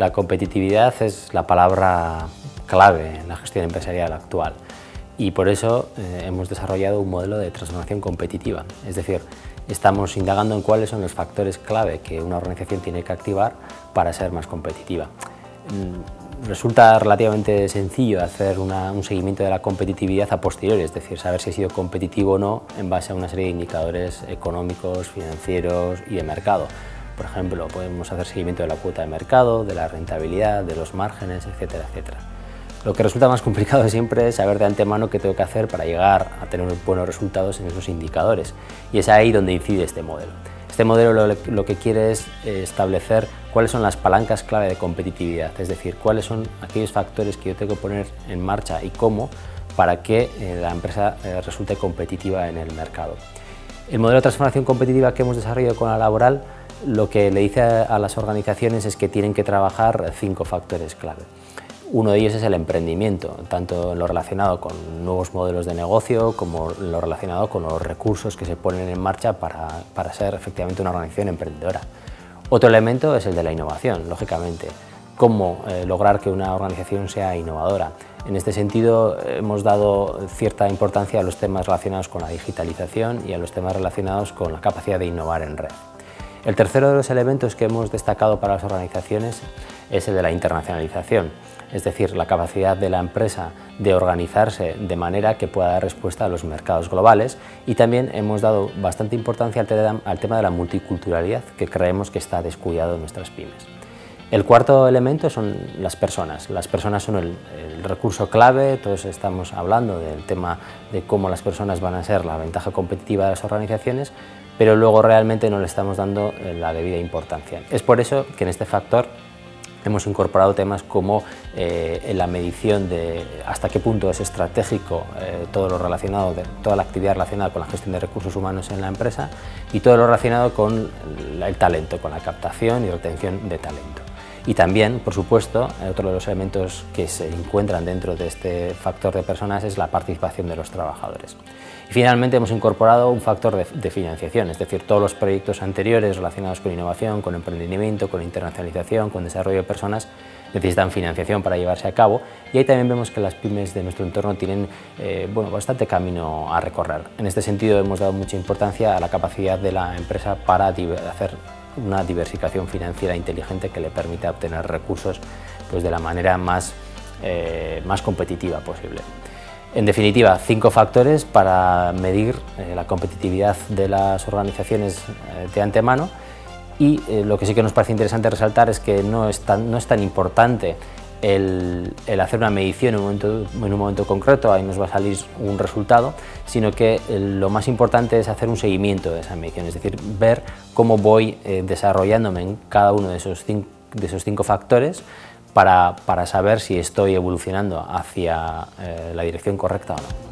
La competitividad es la palabra clave en la gestión empresarial actual y por eso hemos desarrollado un modelo de transformación competitiva, es decir, estamos indagando en cuáles son los factores clave que una organización tiene que activar para ser más competitiva. Resulta relativamente sencillo hacer un seguimiento de la competitividad a posteriori, es decir, saber si ha sido competitivo o no en base a una serie de indicadores económicos, financieros y de mercado. Por ejemplo, podemos hacer seguimiento de la cuota de mercado, de la rentabilidad, de los márgenes, etcétera, etcétera. Lo que resulta más complicado siempre es saber de antemano qué tengo que hacer para llegar a tener buenos resultados en esos indicadores, y es ahí donde incide este modelo. Este modelo lo que quiere es establecer cuáles son las palancas clave de competitividad, es decir, cuáles son aquellos factores que yo tengo que poner en marcha y cómo para que la empresa resulte competitiva en el mercado. El modelo de transformación competitiva que hemos desarrollado con la Laboral lo que le dice a las organizaciones es que tienen que trabajar 5 factores clave. Uno de ellos es el emprendimiento, tanto en lo relacionado con nuevos modelos de negocio como en lo relacionado con los recursos que se ponen en marcha para ser efectivamente una organización emprendedora. Otro elemento es el de la innovación, lógicamente. Cómo lograr que una organización sea innovadora. En este sentido, hemos dado cierta importancia a los temas relacionados con la digitalización y a los temas relacionados con la capacidad de innovar en red. El tercero de los elementos que hemos destacado para las organizaciones es el de la internacionalización, es decir, la capacidad de la empresa de organizarse de manera que pueda dar respuesta a los mercados globales, y también hemos dado bastante importancia al tema de la multiculturalidad, que creemos que está descuidado en nuestras pymes. El cuarto elemento son las personas. Las personas son el recurso clave, todos estamos hablando del tema de cómo las personas van a ser la ventaja competitiva de las organizaciones, pero luego realmente no le estamos dando la debida importancia. Es por eso que en este factor hemos incorporado temas como la medición de hasta qué punto es estratégico todo lo relacionado, toda la actividad relacionada con la gestión de recursos humanos en la empresa, y todo lo relacionado con el talento, con la captación y retención de talento. Y también, por supuesto, otro de los elementos que se encuentran dentro de este factor de personas es la participación de los trabajadores. Y finalmente hemos incorporado un factor de financiación, es decir, todos los proyectos anteriores relacionados con innovación, con emprendimiento, con internacionalización, con desarrollo de personas, necesitan financiación para llevarse a cabo, y ahí también vemos que las pymes de nuestro entorno tienen bastante camino a recorrer. En este sentido hemos dado mucha importancia a la capacidad de la empresa para hacer una diversificación financiera inteligente que le permita obtener recursos de la manera más competitiva posible. En definitiva, 5 factores para medir la competitividad de las organizaciones de antemano, y lo que sí que nos parece interesante resaltar es que no es tan importante el hacer una medición en un momento concreto, ahí nos va a salir un resultado, sino que lo más importante es hacer un seguimiento de esa medición, es decir, ver cómo voy desarrollándome en cada uno de esos 5 factores para saber si estoy evolucionando hacia la dirección correcta o no.